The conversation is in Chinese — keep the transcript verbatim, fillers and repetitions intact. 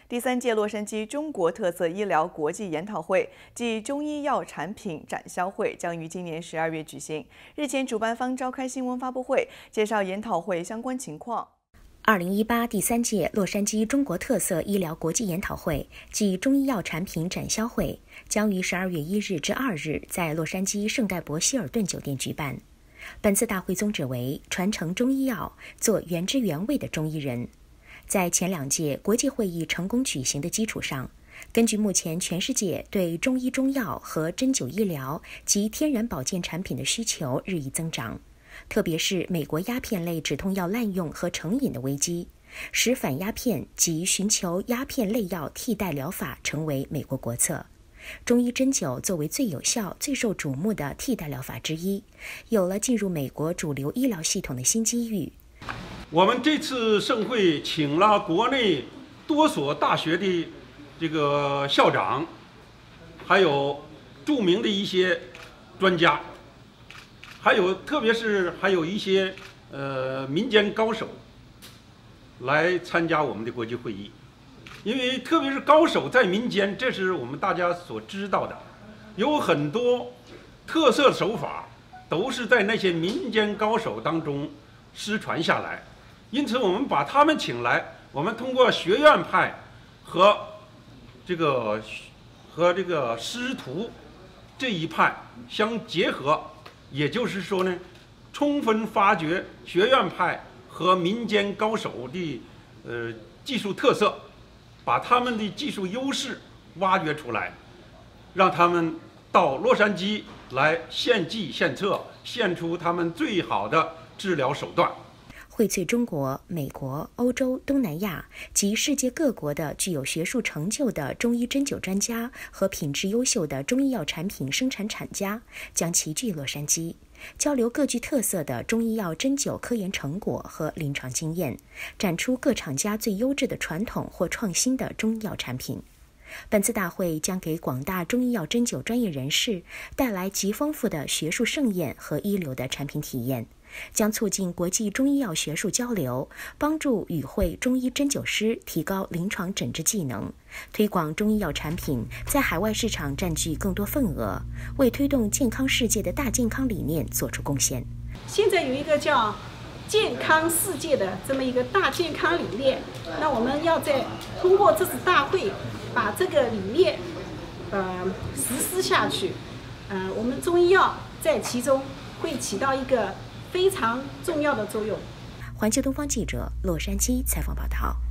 第三届洛杉矶中国特色医疗国际研讨会暨中医药产品展销会将于今年十二月举行。日前，主办方召开新闻发布会，介绍研讨会相关情况。 二零一八第三届洛杉矶中国特色医疗国际研讨会暨中医药产品展销会将于十二月一日至二日在洛杉矶圣盖博希尔顿酒店举办。本次大会宗旨为传承中医药，做原汁原味的中医人。在前两届国际会议成功举行的基础上，根据目前全世界对中医中药和针灸医疗及天然保健产品的需求日益增长，特别是美国鸦片类止痛药滥用和成瘾的危机，使反鸦片及寻求鸦片类药替代疗法成为美国国策。中医针灸作为最有效、最受瞩目的替代疗法之一，有了进入美国主流医疗系统的新机遇。 我们这次盛会请了国内多所大学的这个校长，还有著名的一些专家，还有特别是还有一些呃民间高手来参加我们的国际会议。因为特别是高手在民间，这是我们大家所知道的，有很多特色手法都是在那些民间高手当中失传下来。因此我们把他们请来，我们通过学院派和这个和这个师徒这一派相结合，也就是说呢，充分发掘学院派和民间高手的呃技术特色，把他们的技术优势挖掘出来，让他们到洛杉矶来献计献策，献出他们最好的治疗手段。 荟萃中国、美国、欧洲、东南亚及世界各国的具有学术成就的中医针灸专家和品质优秀的中医药产品生产厂家将齐聚洛杉矶，交流各具特色的中医药针灸科研成果和临床经验，展出各厂家最优质的传统或创新的中医药产品。本次大会将给广大中医药针灸专业人士带来极丰富的学术盛宴和一流的产品体验，将促进国际中医药学术交流，帮助与会中医针灸师提高临床诊治技能，推广中医药产品在海外市场占据更多份额，为推动健康世界的大健康理念做出贡献。 现在有一个叫健康世界的这么一个大健康理念，那我们要在通过这次大会把这个理念呃实施下去，呃，我们中医药在其中会起到一个非常重要的作用。 环球东方记者洛杉矶采访报道。